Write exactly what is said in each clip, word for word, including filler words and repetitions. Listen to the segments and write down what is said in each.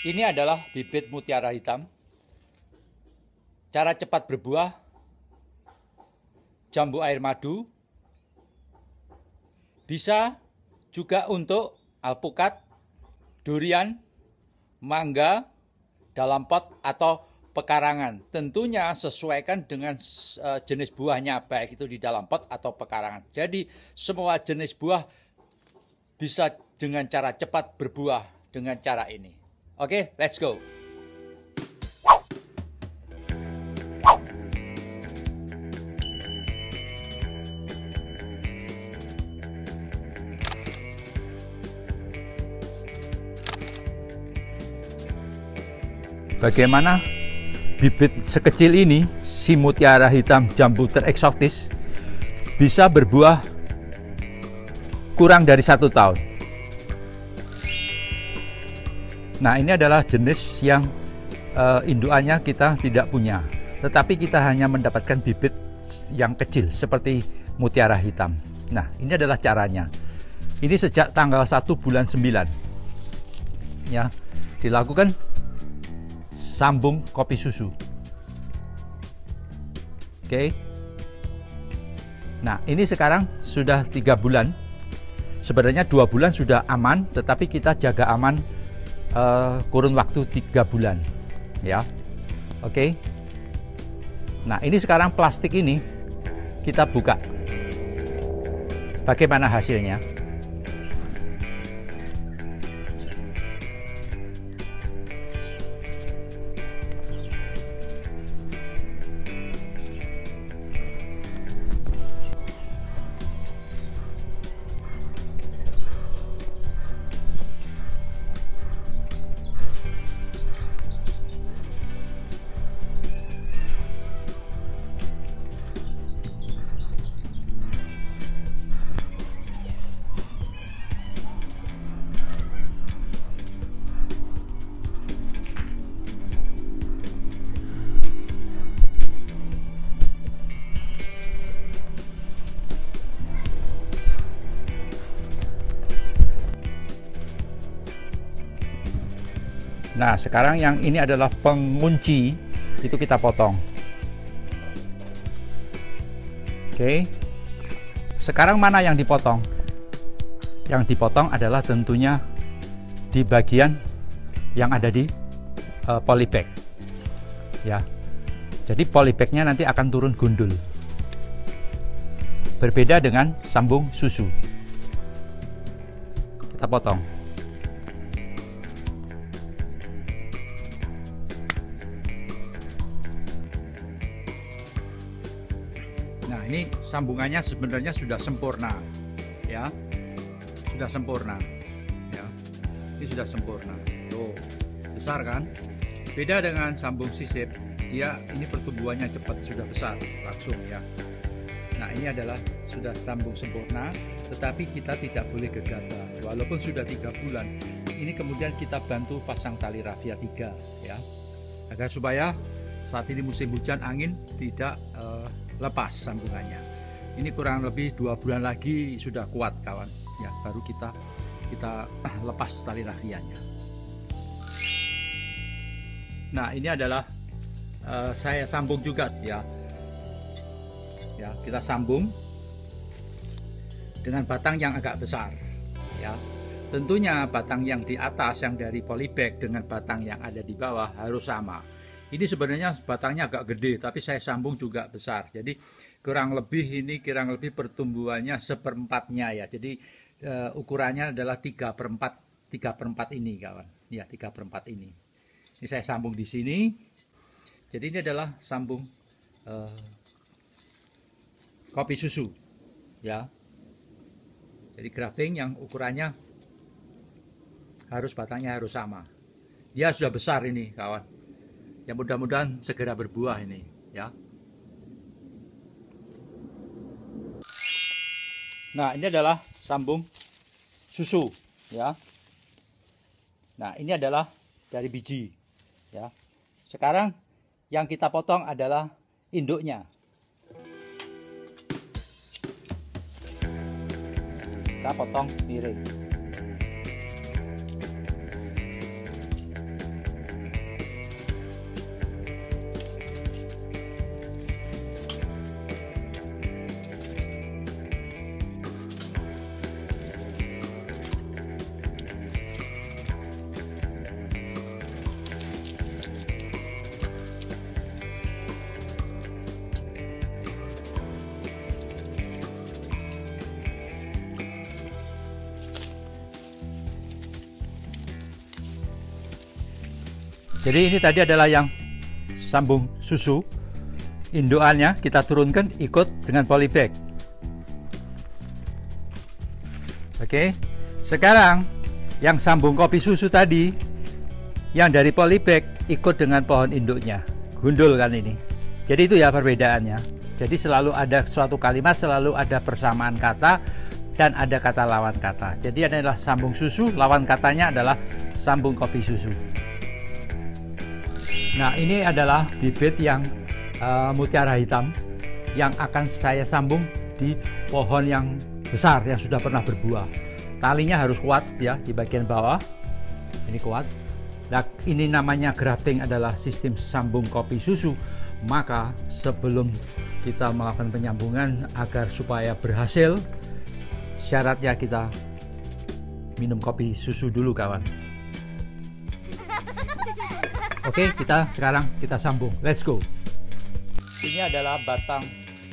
Ini adalah bibit mutiara hitam. Cara cepat berbuah, jambu air madu, bisa juga untuk alpukat, durian, mangga, dalam pot atau pekarangan. Tentunya sesuaikan dengan uh, jenis buahnya, baik itu di dalam pot atau pekarangan. Jadi semua jenis buah bisa dengan cara cepat berbuah dengan cara ini. Oke, let's go. Bagaimana bibit sekecil ini, si mutiara hitam jambu tereksotis, bisa berbuah kurang dari satu tahun. Nah, ini adalah jenis yang uh, indukannya kita tidak punya, tetapi kita hanya mendapatkan bibit yang kecil seperti mutiara hitam. Nah, ini adalah caranya. Ini sejak tanggal satu bulan sembilan. Ya, dilakukan sambung kopi susu. Oke. Nah, ini sekarang sudah tiga bulan. Sebenarnya dua bulan sudah aman, tetapi kita jaga aman uh, kurun waktu tiga bulan. Ya. Oke. Nah, ini sekarang plastik ini kita buka. Bagaimana hasilnya? Nah, sekarang yang ini adalah pengunci, itu kita potong. Oke. Sekarang mana yang dipotong? Yang dipotong adalah tentunya di bagian yang ada di uh, polybag. Ya. Jadi polybagnya nanti akan turun gundul. Berbeda dengan sambung susu. Kita potong. Nah, ini sambungannya sebenarnya sudah sempurna, ya, sudah sempurna, ya, ini sudah sempurna. Tuh, besar kan? Beda dengan sambung sisip, dia ini pertumbuhannya cepat, sudah besar langsung, ya. Nah, ini adalah sudah sambung sempurna, tetapi kita tidak boleh gegabah. Walaupun sudah tiga bulan, ini kemudian kita bantu pasang tali rafia tiga, ya, agar supaya saat ini musim hujan, angin tidak uh, lepas sambungannya. Ini kurang lebih dua bulan lagi sudah kuat, kawan. Ya, baru kita kita lepas tali rafianya. Nah, ini adalah uh, saya sambung juga, ya. Ya, kita sambung dengan batang yang agak besar, ya. Tentunya batang yang di atas yang dari polybag dengan batang yang ada di bawah harus sama. Ini sebenarnya batangnya agak gede, tapi saya sambung juga besar. Jadi kurang lebih ini kurang lebih pertumbuhannya seperempatnya, ya. Jadi uh, ukurannya adalah tiga per empat, tiga per empat ini, kawan. Ya, tiga per empat ini. Ini saya sambung di sini. Jadi ini adalah sambung uh, kopi susu, ya. Jadi grafting yang ukurannya harus batangnya harus sama. Dia sudah besar ini, kawan. Ya, mudah-mudahan segera berbuah ini, ya. Nah, ini adalah sambung susu, ya. Nah, ini adalah dari biji, ya. Sekarang yang kita potong adalah induknya. Kita potong miring. Jadi ini tadi adalah yang sambung susu. Indukannya kita turunkan ikut dengan polybag. Oke, sekarang yang sambung kopi susu tadi, yang dari polybag ikut dengan pohon induknya. Gundul kan ini. Jadi itu ya perbedaannya. Jadi selalu ada suatu kalimat, selalu ada persamaan kata dan ada kata lawan kata. Jadi adalah sambung susu, lawan katanya adalah sambung kopi susu. Nah, ini adalah bibit yang uh, mutiara hitam yang akan saya sambung di pohon yang besar yang sudah pernah berbuah. Talinya harus kuat ya di bagian bawah. Ini kuat. Nah, ini namanya grafting, adalah sistem sambung kopi susu. Maka sebelum kita melakukan penyambungan agar supaya berhasil, syaratnya kita minum kopi susu dulu, kawan. Oke, kita sekarang kita sambung. Let's go. Ini adalah batang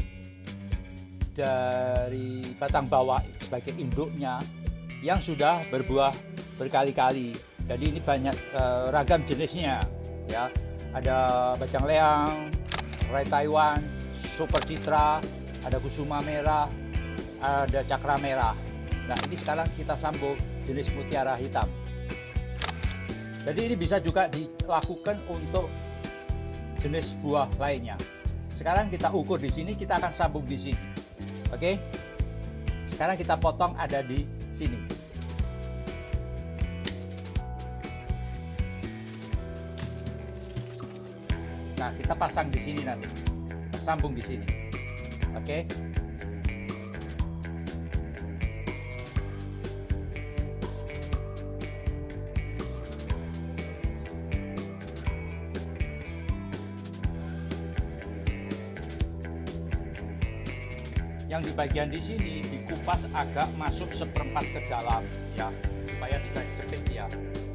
dari batang bawah sebagai induknya yang sudah berbuah berkali-kali. Jadi ini banyak uh, ragam jenisnya ya. Ada bajang leang, rai Taiwan, super citra, ada kusuma merah, ada cakra merah. Nah, ini sekarang kita sambung jenis mutiara hitam. Jadi ini bisa juga dilakukan untuk jenis buah lainnya. Sekarang kita ukur di sini, kita akan sambung di sini. Oke? Sekarang kita potong ada di sini. Nah, kita pasang di sini nanti. Sambung di sini. Oke? Yang di bagian di sini dikupas agak masuk seperempat ke dalam ya, supaya bisa jepit ya.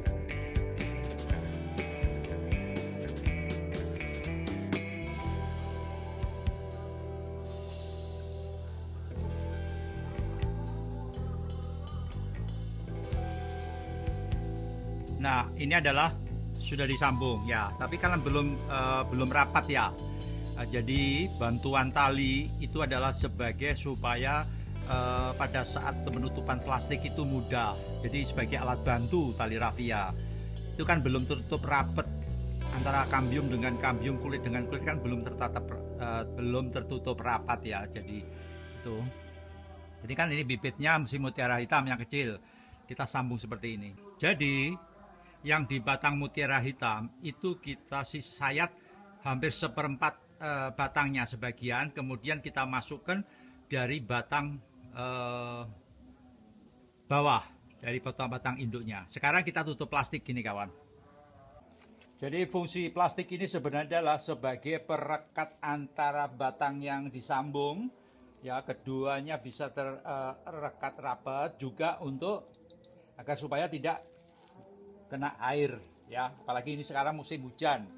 Nah, ini adalah sudah disambung ya, tapi kan belum uh, belum rapat ya. Jadi bantuan tali itu adalah sebagai supaya uh, pada saat penutupan plastik itu mudah. Jadi sebagai alat bantu tali rafia. Itu kan belum tertutup rapat antara kambium dengan kambium, kulit dengan kulit kan belum tertatap uh, belum tertutup rapat ya. Jadi itu. Jadi kan ini bibitnya si mutiara hitam yang kecil. Kita sambung seperti ini. Jadi yang di batang mutiara hitam itu kita sih sayat hampir seperempat Uh, batangnya sebagian, kemudian kita masukkan dari batang uh, bawah, dari batang-batang induknya. Sekarang kita tutup plastik gini, kawan. Jadi fungsi plastik ini sebenarnya adalah sebagai perekat antara batang yang disambung ya, keduanya bisa terrekat uh, rapat, juga untuk agar supaya tidak kena air ya, apalagi ini sekarang musim hujan.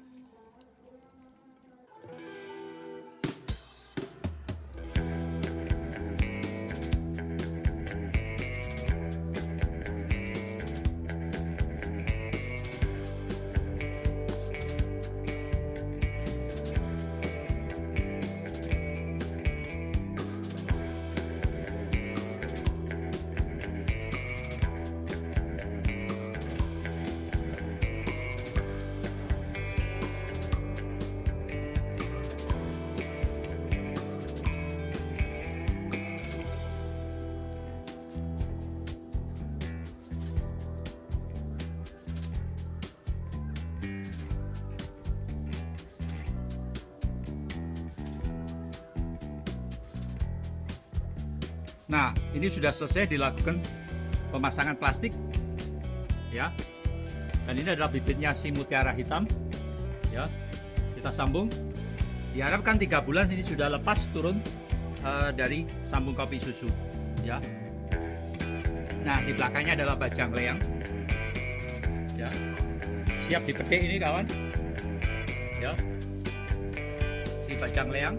Nah, ini sudah selesai dilakukan pemasangan plastik ya. Dan ini adalah bibitnya si mutiara hitam ya. Kita sambung. Diharapkan tiga bulan ini sudah lepas turun uh, dari sambung kopi susu ya. Nah, di belakangnya adalah bajang leang ya. Siap dipetik ini, kawan. Ya. Si bajang leang.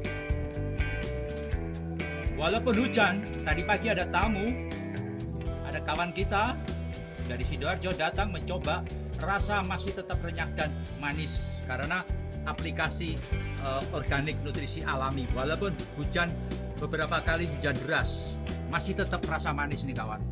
Walaupun hujan, tadi pagi ada tamu, ada kawan kita dari Sidoarjo datang mencoba rasa masih tetap renyah dan manis karena aplikasi uh, organik nutrisi alami. Walaupun hujan beberapa kali hujan deras, masih tetap rasa manis nih kawan.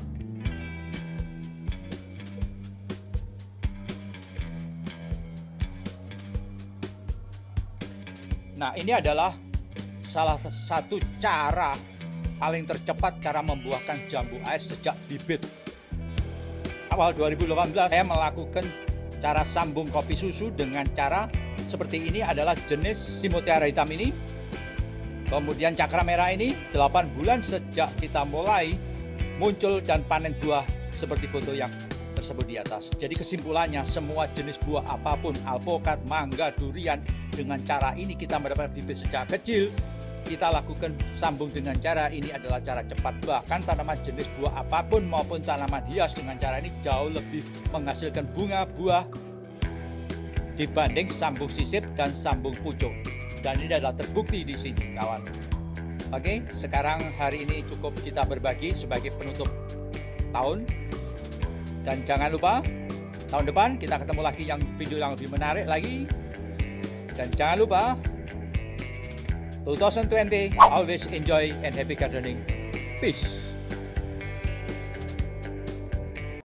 Nah, ini adalah salah satu cara paling tercepat cara membuahkan jambu air sejak bibit. Awal dua ribu delapan belas saya melakukan cara sambung kopi susu dengan cara seperti ini, adalah jenis si mutiara hitam ini. Kemudian cakra merah ini delapan bulan sejak kita mulai muncul dan panen buah seperti foto yang tersebut di atas. Jadi kesimpulannya, semua jenis buah apapun, alpukat, mangga, durian, dengan cara ini kita mendapatkan bibit sejak kecil. Kita lakukan sambung dengan cara ini adalah cara cepat. Bahkan tanaman jenis buah apapun maupun tanaman hias dengan cara ini jauh lebih menghasilkan bunga buah dibanding sambung sisip dan sambung pucuk. Dan ini adalah terbukti di sini kawan. Oke, sekarang hari ini cukup kita berbagi sebagai penutup tahun. Dan jangan lupa tahun depan kita ketemu lagi yang video yang lebih menarik lagi. Dan jangan lupa twenty twenty, always enjoy and happy gardening. Peace.